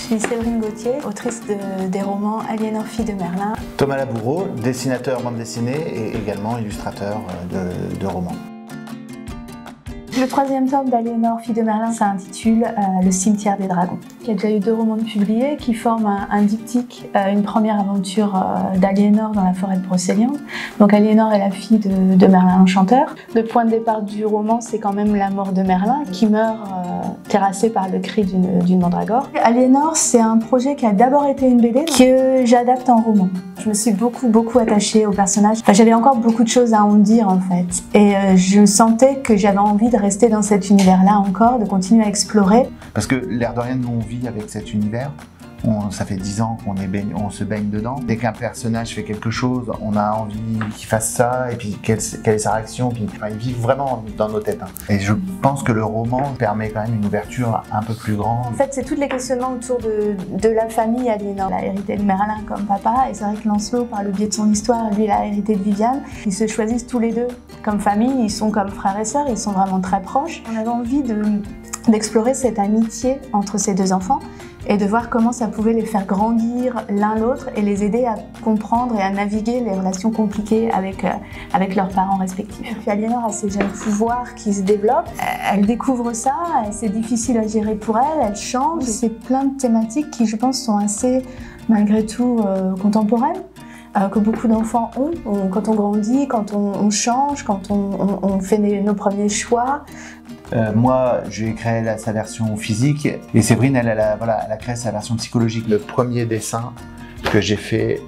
suis Séverine Gauthier, autrice des romans Aliénor, fille de Merlin. Thomas Laboureau, dessinateur bande dessinée et également illustrateur de romans. Le troisième tome d'Aliénor, fille de Merlin, s'intitule Le cimetière des dragons. Il y a déjà eu 2 romans publiés qui forment un diptyque, une première aventure d'Aliénor dans la forêt de Brocéliande. Donc Aliénor est la fille de Merlin l'Enchanteur. Le point de départ du roman, c'est quand même la mort de Merlin qui meurt terrassé par le cri d'une mandragore. Aliénor, c'est un projet qui a d'abord été une BD que j'adapte en roman. Je me suis beaucoup attachée au personnage. Enfin, j'avais encore beaucoup de choses à en dire en fait. Et je sentais que j'avais envie de rester dans cet univers-là encore, de continuer à explorer. Parce que l'air de rien, nous on vit avec cet univers. Ça fait 10 ans qu'on se baigne dedans. Dès qu'un personnage fait quelque chose, on a envie qu'il fasse ça, et puis quelle est sa réaction. Puis, enfin, ils vivent vraiment dans nos têtes. Et je pense que le roman permet quand même une ouverture un peu plus grande. En fait, c'est tous les questionnements autour de la famille Aliénor. Elle a hérité de Merlin comme papa, et c'est vrai que Lancelot, par le biais de son histoire, lui, il a hérité de Viviane. Ils se choisissent tous les deux comme famille, ils sont comme frères et sœurs, ils sont vraiment très proches. On avait envie d'explorer cette amitié entre ces 2 enfants, et de voir comment ça pouvait les faire grandir l'un l'autre et les aider à comprendre et à naviguer les relations compliquées avec leurs parents respectifs. Puis Aliénor a ses jeunes pouvoirs qui se développent, elle découvre ça, c'est difficile à gérer pour elle change. C'est plein de thématiques qui, je pense, sont assez, malgré tout, contemporaines. Que beaucoup d'enfants ont quand on grandit, quand on change, quand on fait nos premiers choix. Moi, j'ai créé sa version physique et Séverine, elle a créé sa version psychologique. Le premier dessin que j'ai fait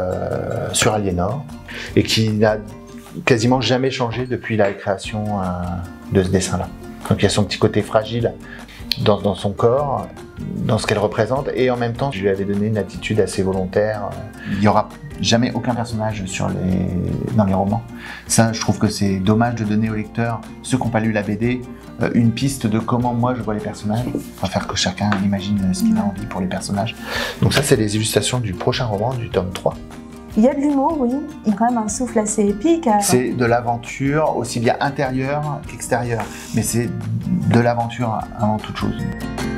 sur Aliénor et qui n'a quasiment jamais changé depuis la création de ce dessin-là. Donc il y a son petit côté fragile dans son corps, dans ce qu'elle représente, et en même temps, je lui avais donné une attitude assez volontaire. Il n'y aura jamais aucun personnage dans les romans. Ça, je trouve que c'est dommage de donner aux lecteurs, ceux qui n'ont pas lu la BD, une piste de comment moi je vois les personnages. On va faire que chacun imagine ce qu'il a envie pour les personnages. Donc ça, c'est les illustrations du prochain roman, du tome 3. Il y a de l'humour, oui. Il y a quand même un souffle assez épique. C'est de l'aventure, aussi bien intérieure qu'extérieure. Mais c'est de l'aventure avant toute chose.